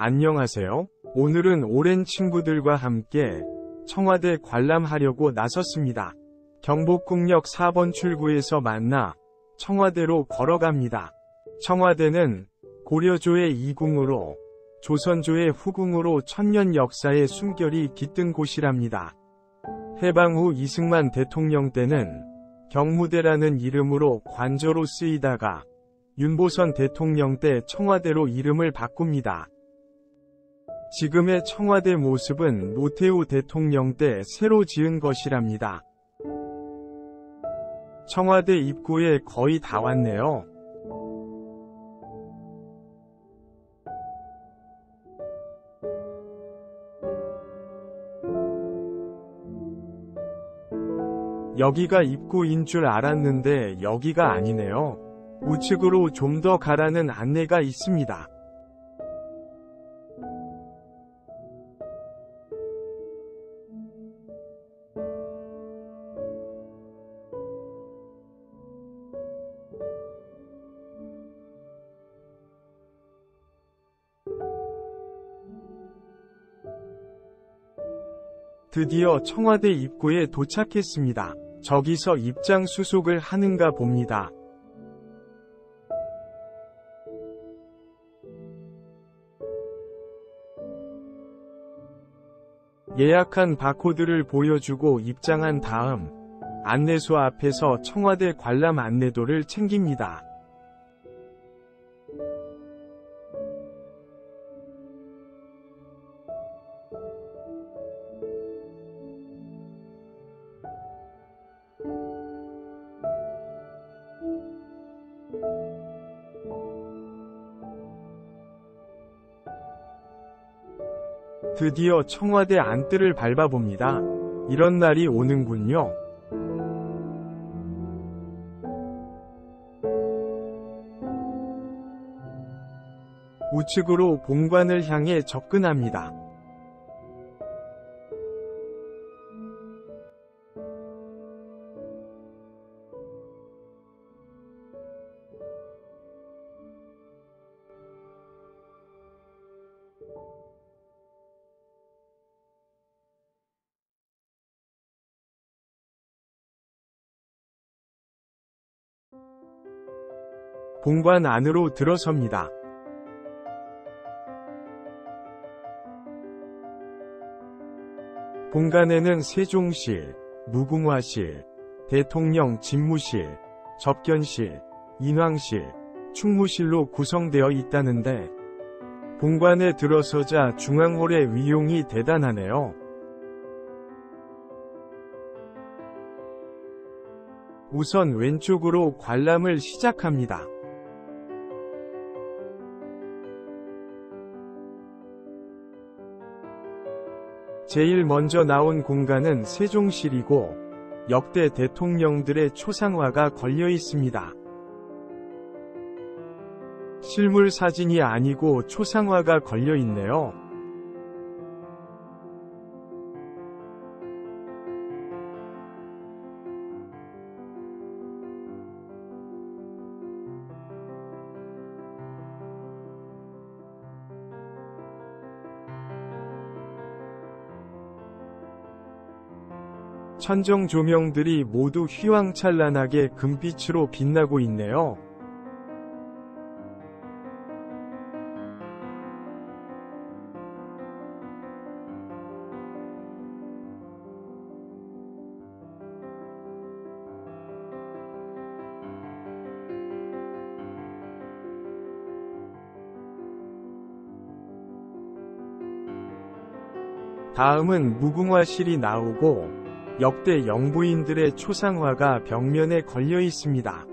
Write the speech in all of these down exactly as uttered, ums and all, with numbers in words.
안녕하세요. 오늘은 오랜 친구들과 함께 청와대 관람하려고 나섰습니다. 경복궁역 사 번 출구에서 만나 청와대로 걸어갑니다. 청와대는 고려조의 이궁으로 조선조의 후궁으로 천년 역사의 숨결이 깃든 곳이랍니다. 해방 후 이승만 대통령 때는 경무대라는 이름으로 관저로 쓰이다가 윤보선 대통령 때 청와대로 이름을 바꿉니다. 지금의 청와대 모습은 노태우 대통령 때 새로 지은 것이랍니다. 청와대 입구에 거의 다 왔네요. 여기가 입구인 줄 알았는데 여기가 아니네요. 우측으로 좀 더 가라는 안내가 있습니다. 드디어 청와대 입구에 도착했습니다. 저기서 입장 수속을 하는가 봅니다. 예약한 바코드를 보여주고 입장한 다음 안내소 앞에서 청와대 관람 안내도를 챙깁니다. 드디어 청와대 안뜰을 밟아봅니다. 이런 날이 오는군요. 우측으로 본관을 향해 접근합니다. 본관 안으로 들어섭니다. 본관에는 세종실, 무궁화실, 대통령 집무실, 접견실, 인왕실, 충무실로 구성되어 있다는데 본관에 들어서자 중앙홀의 위용이 대단하네요. 우선 왼쪽으로 관람을 시작합니다. 제일 먼저 나온 공간은 세종실이고 역대 대통령들의 초상화가 걸려 있습니다. 실물 사진이 아니고 초상화가 걸려 있네요. 천정 조명들이 모두 휘황찬란하게 금빛으로 빛나고 있네요. 다음은 무궁화실이 나오고 역대 영부인들의 초상화가 벽면에 걸려 있습니다.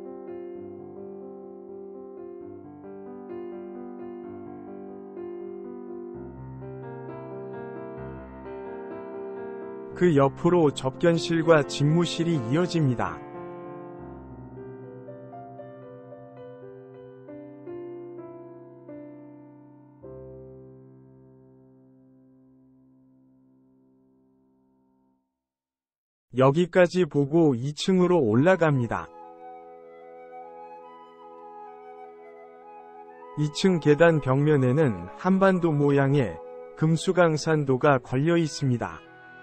그 옆으로 접견실과 집무실이 이어집니다. 여기까지 보고 이 층으로 올라갑니다. 이 층 계단 벽면에는 한반도 모양의 금수강산도가 걸려 있습니다.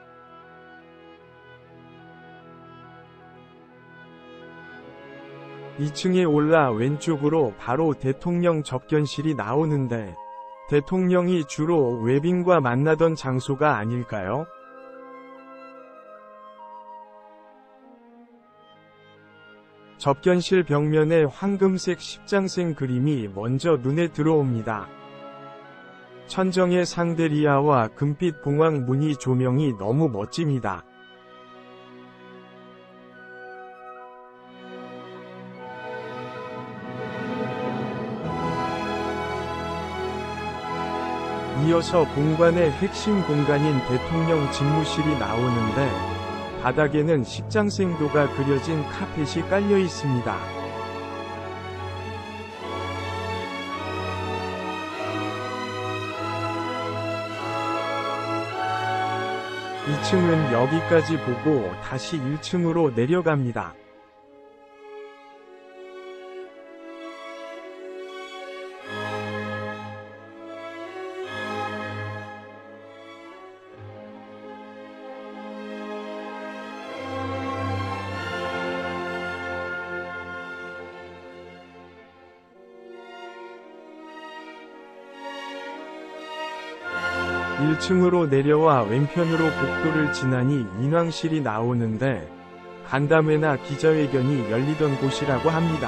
이 층에 올라 왼쪽으로 바로 대통령 접견실이 나오는데 대통령이 주로 외빈과 만나던 장소가 아닐까요? 접견실 벽면에 황금색 십장생 그림이 먼저 눈에 들어옵니다. 천정의 상데리아와 금빛 봉황 무늬 조명이 너무 멋집니다. 이어서 본관의 핵심 공간인 대통령 집무실이 나오는데 바닥에는 십장생도가 그려진 카펫이 깔려 있습니다. 이 층은 여기까지 보고 다시 일 층으로 내려갑니다. 일 층으로 내려와 왼편으로 복도를 지나니 인왕실이 나오는데 간담회나 기자회견이 열리던 곳이라고 합니다.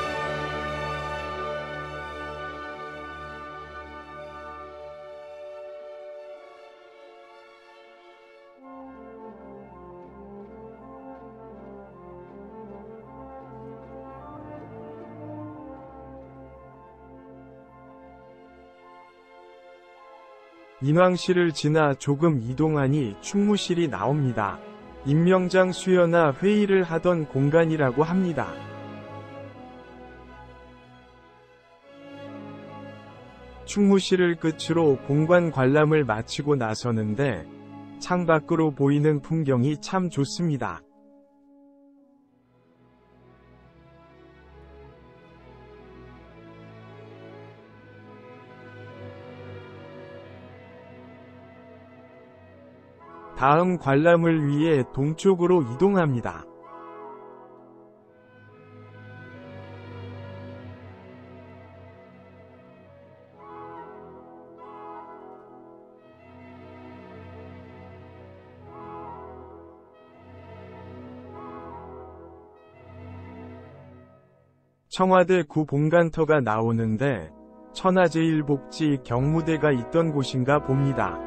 인왕실을 지나 조금 이동하니 충무실이 나옵니다. 임명장 수여나 회의를 하던 공간이라고 합니다. 충무실을 끝으로 공관 관람을 마치고 나서는데 창밖으로 보이는 풍경이 참 좋습니다. 다음 관람을 위해 동쪽으로 이동합니다. 청와대 구본관터가 나오는데 천하제일복지 경무대가 있던 곳인가 봅니다.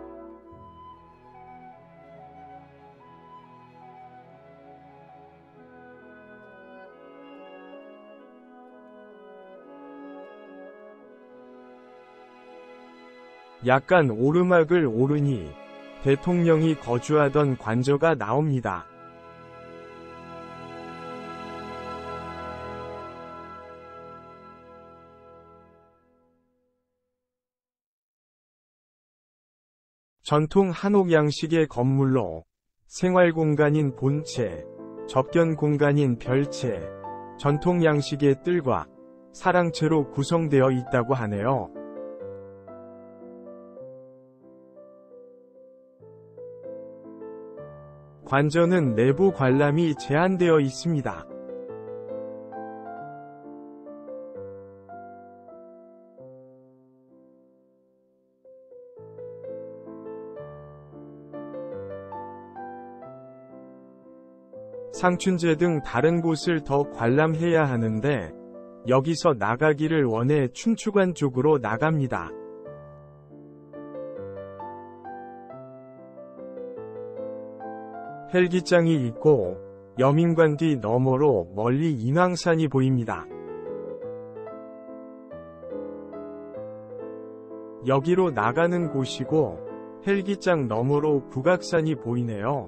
약간 오르막을 오르니 대통령이 거주하던 관저가 나옵니다. 전통 한옥 양식의 건물로 생활공간인 본체, 접견공간인 별체, 전통 양식의 뜰과 사랑채로 구성되어 있다고 하네요. 관저는 내부 관람이 제한되어 있습니다. 상춘제 등 다른 곳을 더 관람해야 하는데 여기서 나가기를 원해 춘추관 쪽으로 나갑니다. 헬기장이 있고 여민관 뒤 너머로 멀리 인왕산이 보입니다. 여기로 나가는 곳이고 헬기장 너머로 북악산이 보이네요.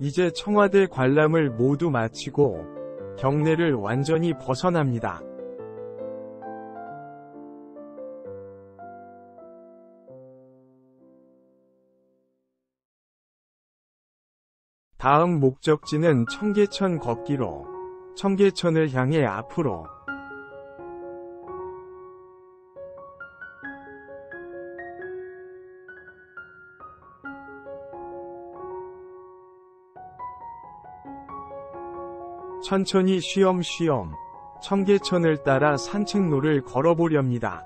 이제 청와대 관람을 모두 마치고 경내를 완전히 벗어납니다. 다음 목적지는 청계천 걷기로 청계천을 향해 앞으로 천천히 쉬엄쉬엄 청계천을 따라 산책로를 걸어보렵니다.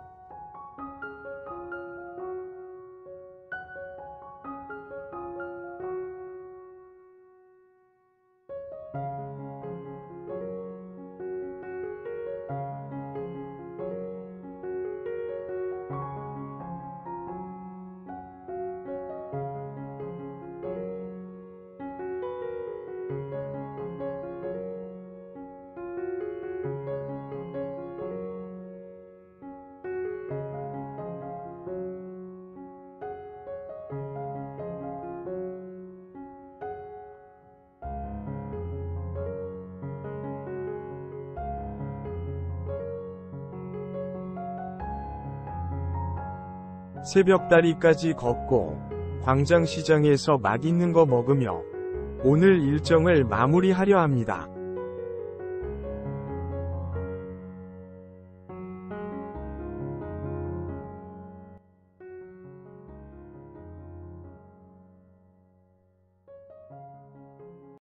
새벽다리까지 걷고 광장시장에서 맛있는 거 먹으며 오늘 일정을 마무리하려 합니다.